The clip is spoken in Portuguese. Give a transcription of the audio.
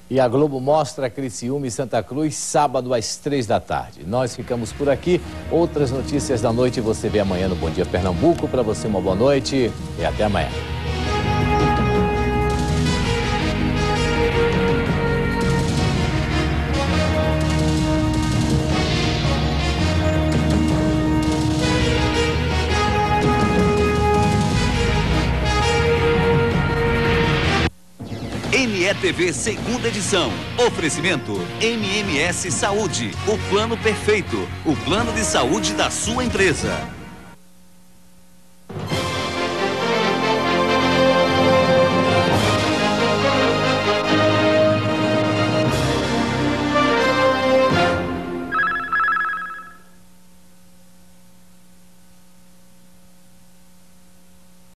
E a Globo mostra Criciúma e Santa Cruz, sábado às 3 da tarde. Nós ficamos por aqui. Outras notícias da noite você vê amanhã no Bom Dia Pernambuco. Para você uma boa noite e até amanhã. NETV segunda edição. Oferecimento MMS Saúde, o plano perfeito, o plano de saúde da sua empresa.